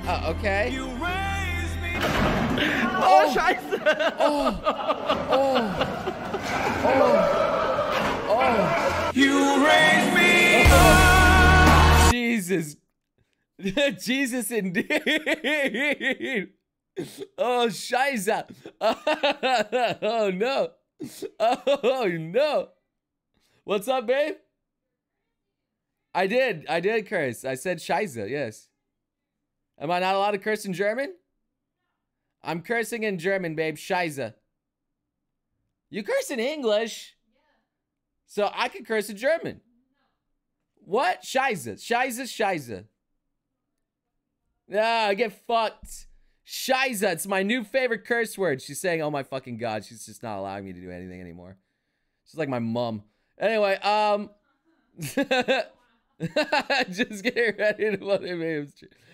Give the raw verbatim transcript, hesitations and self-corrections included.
Uh, okay. You raise me. Oh, scheiße. Oh. Oh. Oh. Oh. You raise me up. Jesus. Jesus indeed. Oh, scheiße. Oh, no. Oh, no. What's up, babe? I did. I did curse. I said scheiße, yes. Am I not allowed to curse in German? I'm cursing in German, babe. Scheiße. You curse in English? So I can curse in German. What? Scheiße. Scheiße, scheiße. Ah, get fucked. Scheiße. It's my new favorite curse word. She's saying, oh my fucking God. She's just not allowing me to do anything anymore. She's like my mom. Anyway, um... just get ready to what it means.